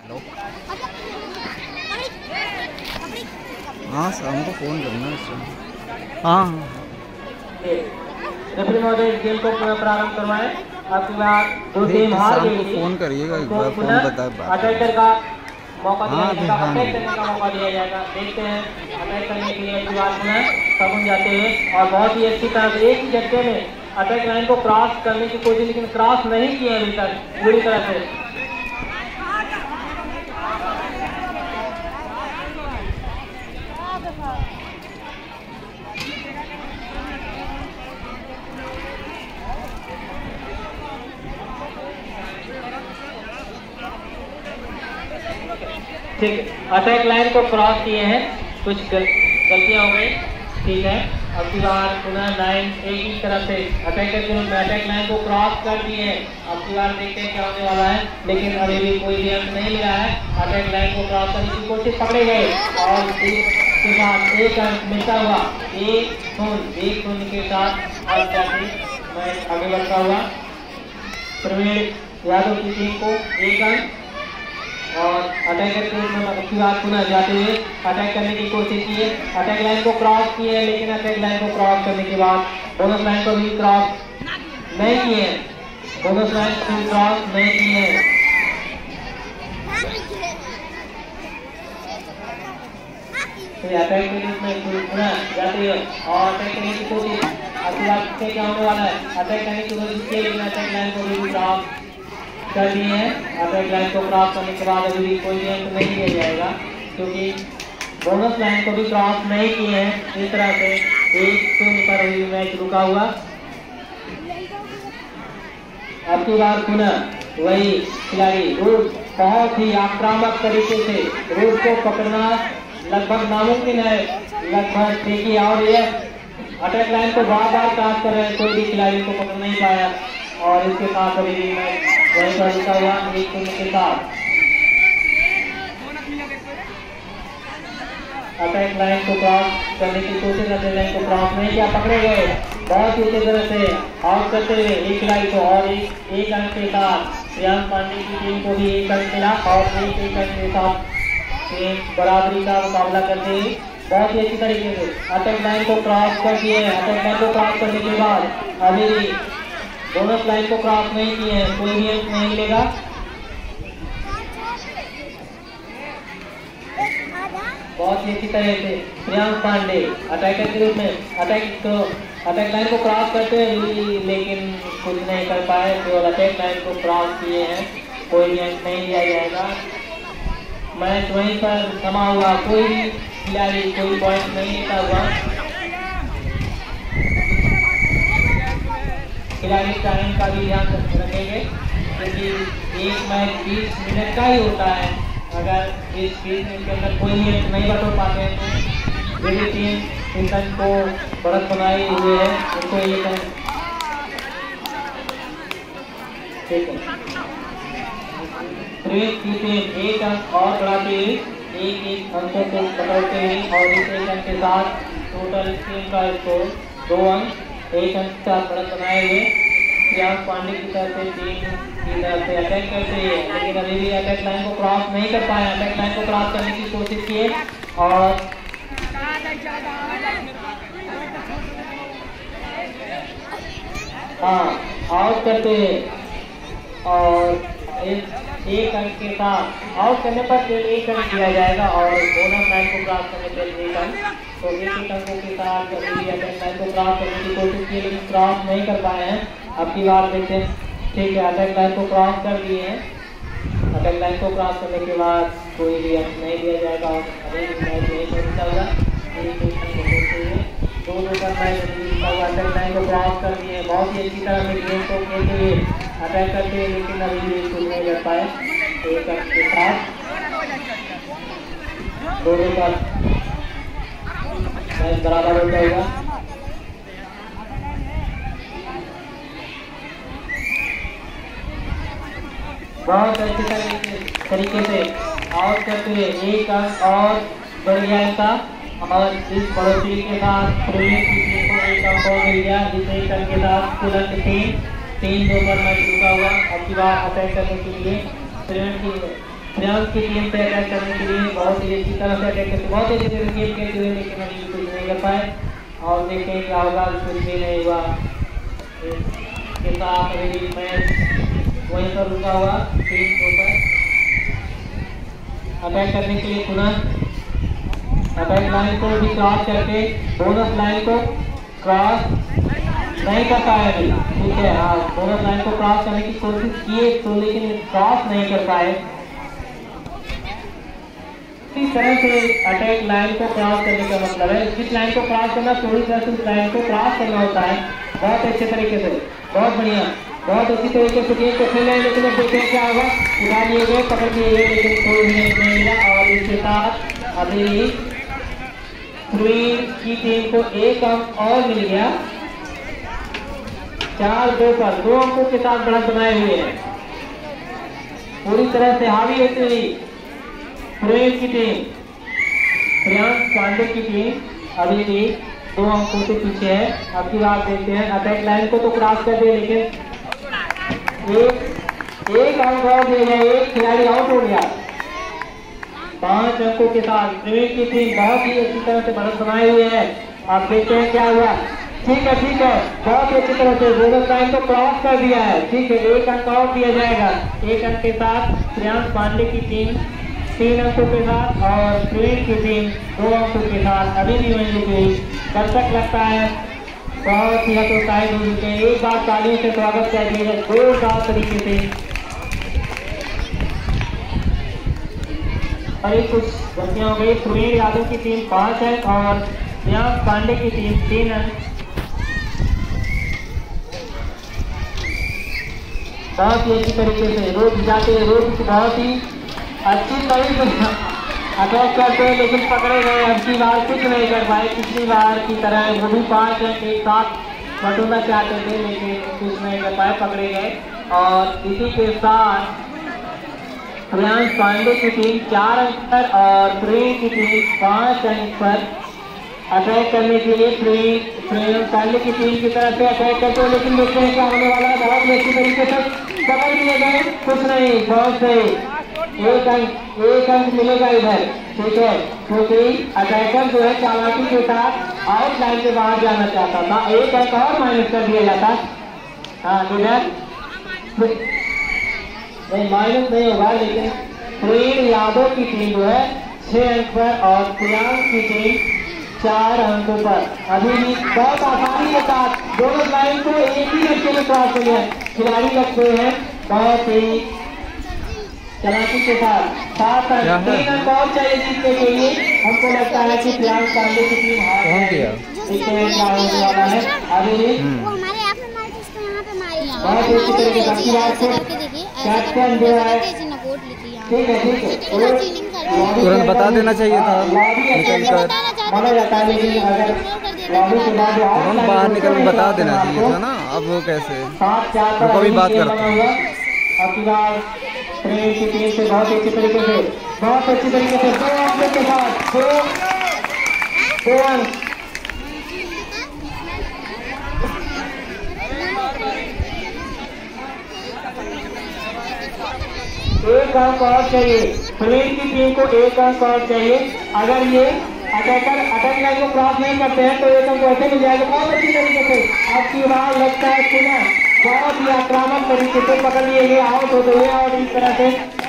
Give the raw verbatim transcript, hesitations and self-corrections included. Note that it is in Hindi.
हाँ शाम को फोन करना इससे। हाँ रेफरी महोदय गेम को पुनः प्रारंभ करवाएं। आपकी बात दो टीम हार गई थी, फोन करिएगा एक बार, फोन बताए अटैकर का मौका दिया हाँ, जाएगा, हाँ, अटैक करने का मौका दिया जाएगा। देखते हैं अटैक करने के लिए बात पुनः पहुंच जाते हैं और बहुत ही अच्छी तरह से एक ही झटके में अटैक लाइन को क्रॉस करने की कोशिश, लेकिन क्रॉस नहीं किया अभी तक बुरी तरह से। ठीक, अटैक लाइन को क्रॉस किए हैं, कुछ गल, गलतियां हो गई। ठीक है, अब की बार पुनः लाइन एक ही तरफ से अटैकर के रूप में अटैक लाइन को क्रॉस कर दिए हैं। अब की बार देखते हैं क्या होने वाला है, लेकिन अभी भी कोई भी अंक नहीं मिला है। अटैक लाइन को क्रॉस करने की कोशिश पकड़े गए और इसके बाद एक अंक मिलता हुआ एक शून्य एक शून्य के साथ आज जाके मैच आगे बढ़ता हुआ। प्रवीण यादव की टीम को एक अंक और अटैकर के रूप में अच्छी बात पुनः जाते हुए अटैक करने की कोशिश की है। अटैक लाइन को क्रॉस किए है, लेकिन अटैक लाइन को क्रॉस करने के बाद बोनस लाइन को भी क्रॉस नहीं किए हैं। बोनस लाइन को क्रॉस नहीं किए हैं। अटैक के रूप में पुनः जाते हुए और अटैक करने की कोशिश, अच्छी बात से क्या होने वाला है, अटैक करने की कोशिश की, लेकिन अटैक लाइन को भी क्रॉस कर दिए हैं। अटैक लाइन को क्रॉस करने के बाद अभी भी कोई अंक नहीं दिया जाएगा, क्योंकि बोनस लाइन को भी क्रॉस नहीं किए हैं। इस तरह से एक शून्य पर हुई मैच रुका हुआ। अब की बार पुनः वही खिलाड़ी रूट बहुत ही आक्रामक तरीके से रूट को पकड़ना लगभग नामुमकिन है, लगभग देखिए। और ये अटैक लाइन को बार बार क्रॉस कर रहे हैं, कोई भी खिलाड़ी को पकड़ नहीं पाया और इसके साथ अभी भी मैच वहीं पर रुका हुआ एक शून्य के साथ। अटैक लाइन को क्रॉस करने की कोशिश, अटैक लाइन को क्रॉस नहीं किया, पकड़े गए बहुत ही अच्छी तरह से आउट करते हुए एक खिलाड़ी को और एक एक अंक के साथ प्रियांक पांडे की टीम को भी एक अंक मिला और एक एक अंक के साथ बराबरी का मुकाबला करते हुए बहुत ही अच्छी तरीके से अटैक लाइन को क्रॉस कर दिए। अटैक लाइन को क्रॉस करने के बाद अभी भी बोनस लाइन को क्रॉस नहीं किए हैं, कोई भी अंक नहीं मिलेगा। बहुत ही अच्छी तरह से प्रियांक पांडे अटैकर के रूप में अटैक को अटैक लाइन को क्रॉस करते हुए, लेकिन कुछ नहीं कर पाए, केवल अटैक लाइन को क्रॉस किए हैं, कोई भी अंक नहीं दिया जाएगा। मैच वहीं पर थमा हुआ, कोई भी खिलाड़ी कोई पॉइंट नहीं लेता हुआ। खिलाड़ी टाइम का भी ध्यान रखेंगे, क्योंकि एक मैच बीस मिनट का ही होता है। अगर इस बीस मिनट के अंदर कोई भी नहीं बटोर पाते हैं तो जो भी टीम इन तक को बढ़त बनाए हुए है उनको ये करें। ठीक है, प्रवेश की टीम एक अंक और बढ़ाते हुए एक एक अंकों को पकड़ते हुए और इस एक अंक के साथ टोटल टीम का स्कोर दो अंक एक अंक के साथ बढ़त बनाए हुए प्रियांक पांडे की तरफ से टीम की तरफ से अटैक करते हैं, लेकिन अभी भी अटैक लाइन को क्रॉस नहीं कर पाए। अटैक लाइन को क्रॉस करने की कोशिश किए और हाँ आउट करते हैं और एक अंक के साथ आउट करने पर केवल एक अंक दिया जाएगा और बोनस लाइन को क्रॉस करने पर एक अंक। तो एक एक अंकों के साथ अभी अटैक लाइन को क्रॉस करने की कोशिश की, लेकिन क्रॉस नहीं कर पाए हैं। अब की बार देखते हैं, ठीक है, अटैक लाइन को क्रॉस कर दिए हैं। अटैक लाइन को क्रॉस करने के बाद कोई भी अंक नहीं दिया जाएगा और अभी भी मैच यही चलता होगा। दो दो का मैच अटैक लाइन को क्रॉस कर दिए, बहुत ही अच्छी तरह से गेम को खेलते हुए अटैक करते हुए, लेकिन अभी भी कुछ नहीं कर पाए। एक अंक के साथ दो दो का मैच बराबर हो जाएगा। बहुत अच्छी तरीके से आउट करते हुए एक अंक और बढ़ गया इनका और इस पड़ोसी के साथ प्रेमी की टीम को एक अंक और मिल गया, जिस एक अंक के साथ तुरंत तीन तीन दो पर मैच रुका हुआ। अब की बार अटैक करने के लिए प्रेमी की श्रेयांश की टीम से अटैक करने के लिए बहुत ही अच्छी तरह से अटैक करते बहुत अच्छी तरह गेम खेलते हुए, लेकिन अभी कुछ नहीं कर पाए। और देखते हैं क्या होगा, कुछ भी नहीं हुआ के साथ अभी मैच वहीं पर रुका हुआ। टीम के ऊपर अटैक करने के लिए पुनः अटैक लाइन को भी क्रॉस करके बोनस लाइन को क्रॉस नहीं कर पाए अभी, ठीक है। हाँ, बोनस लाइन को क्रॉस करने की कोशिश किए तो लेकिन क्रॉस नहीं कर पाए। इस तरह से अटैक लाइन को क्रॉस करने का मतलब है जिस लाइन को क्रॉस करना पूरी तरह से उस लाइन को क्रॉस करना होता है। बहुत अच्छे तरीके से, बहुत बढ़िया, बहुत अच्छी तरीके से गेम को खेले। लेकिन अब देखते हैं क्या होगा, उठा लिए गए, पकड़ लिए गए, लेकिन कोई भी नहीं मिला। और इसके साथ अभी क्वीन की टीम को एक अंक और मिल गया, चार दो पर, दो अंकों के साथ बढ़त बनाए हुए हैं। पूरी तरह से हावी होती हुई क्वीन की टीम, श्रेयांश पांडे की टीम अभी भी दो अंकों से पीछे है। अब की बात देखते हैं, अटैक लाइन को तो क्रॉस कर दिया, लेकिन एक एक अंक और दे गए, एक खिलाड़ी आउट हो गया। पांच अंकों के साथ क्वीन की टीम बहुत ही अच्छी तरह से बढ़त बनाए हुए है। अब देखते हैं क्या हुआ। ठीक है, ठीक है, बहुत अच्छी तरह से बोनस लाइन को क्रॉस कर दिया है, ठीक है। एक अंक और दिया जाएगा, एक अंक के साथ श्रेयांश पांडे की टीम तीन अंकों के साथ और क्वीन की टीम दो अंकों के साथ अभी भी वहीं रुकी हुई। कब तक लगता है बहुत ही हतोत्साहित हो चुके हैं। एक बार तालियों से स्वागत कर दिया जाए जोरदार तरीके से। अरे कुछ गलतियां हो गई। क्वीन यादव की टीम पांच अंक और श्रेयांश पांडे की टीम तीन अंक। बहुत ही अच्छी तरीके से रोज जाते रोज बहुत ही अच्छी तरीके से अटैक करते हैं, लेकिन पकड़े गए। अब की बार कुछ नहीं कर पाए, पिछली बार की तरह वो भी पांच अंक एक साथ बटोरना चाहते थे, लेकिन कुछ नहीं कर पाए, पकड़े गए। और इसी के साथ श्रेयांश पांडे की टीम चार अंक पर और क्वीन की टीम पांच अंक पर अटैक करने के लिए श्रेयांश पांडे की टीम की तरफ से अटैक करते हैं, लेकिन देखते हैं क्या होने वाला है। बहुत ही अच्छी तरीके से पकड़ लिए गए, कुछ नहीं, बहुत सही, एक अंक एक अंक मिलेगा इधर, ठीक है, क्योंकि अटैकर जो है चालाकी के साथ आउट लाइन से बाहर जाना चाहता था। एक अंक और माइनस कर दिया जाता। हाँ, इधर नहीं माइनस नहीं होगा, लेकिन क्वीन यादव की टीम जो है छह अंक पर और श्रेयांश की टीम चार अंकों पर अभी भी बहुत आसानी के साथ दोनों लाइन को एक ही लक्ष्य में क्रॉस हो गया। खिलाड़ी लगते हैं बहुत ही चलाकी के साथ सात अंक, तीन अंक और चाहिए जीतने के लिए। हमको लगता है कि श्रेयांश पांडे की टीम हार गई है, होने वाला है अभी भी। बहुत अच्छी तरीके से कैप्टन जो है, ठीक है, ठीक है, तुरंत बता देना चाहिए था निकल कर, माना जाता है, लेकिन अगर लॉबी के बाद तुरंत बाहर निकल कर बता देना चाहिए था ना। अब वो कैसे कभी बात करते हैं। अब की बार क्वीन की टीम से बहुत अच्छी तरीके से बहुत अच्छी तरीके से दो अंकों के साथ दो दो अंक एक अंक और चाहिए। क्वीन की टीम को एक अंक और चाहिए। अगर ये अटैकर अटैक लाइन को क्रॉस नहीं करते हैं तो एक अंक ऐसे मिल जाएगा बहुत अच्छी तरीके से। अब की बार लगता है पुनः बहुत ही आक्रामक तरीके से पकड़ लिए गए, आउट होते हुए और इस तरह से